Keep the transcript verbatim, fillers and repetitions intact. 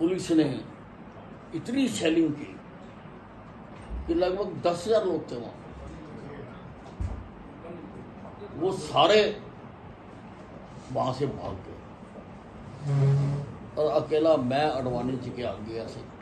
Police ने इतनी shelling की कि लगभग दस हजार लोग थे वहां। वो सारे वहां से भाग गए और अकेला मैं अडवाणी जी के आगे ऐसे